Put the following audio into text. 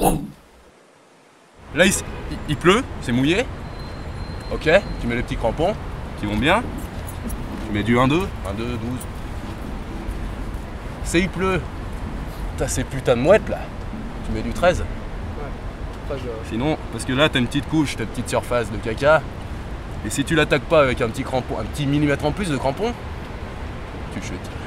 Là, il pleut, c'est mouillé. Ok, tu mets les petits crampons qui vont bien. Tu mets du 1-2, 1-2, 12. C'est il pleut. T'as ces putains de mouettes là. Tu mets du 13. Ouais. Sinon, parce que là, t'as une petite couche, t'as une petite surface de caca. Et si tu l'attaques pas avec un petit crampon, un petit millimètre en plus de crampon, tu chutes.